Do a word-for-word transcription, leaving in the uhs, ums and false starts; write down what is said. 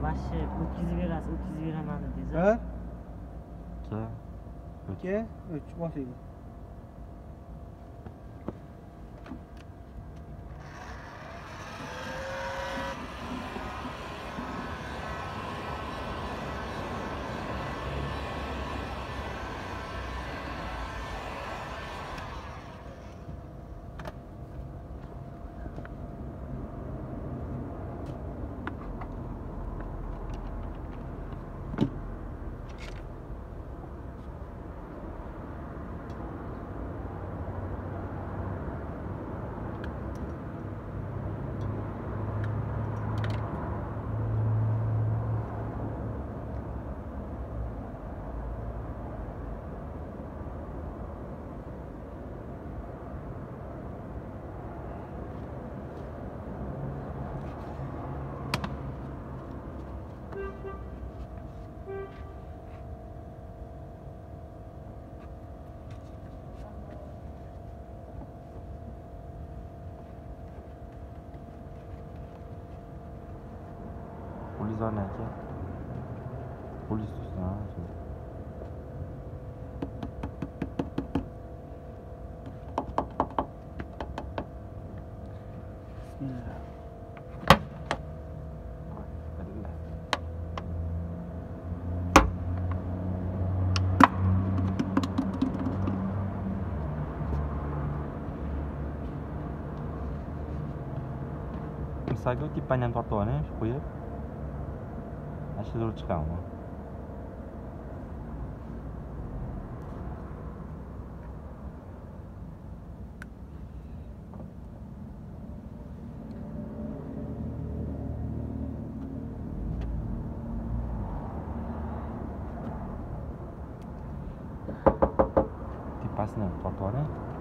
Başı o'tkazib berasiz, o'tkazib beraman dedingiz. bir ikki ikki uch boshlaydi. Polis var ne ki? Polis üstüne ha. Bismillah. Misalnya tipan yang tortuannya qo'yib shu yo'l chiqaman. Tipasini tortuannya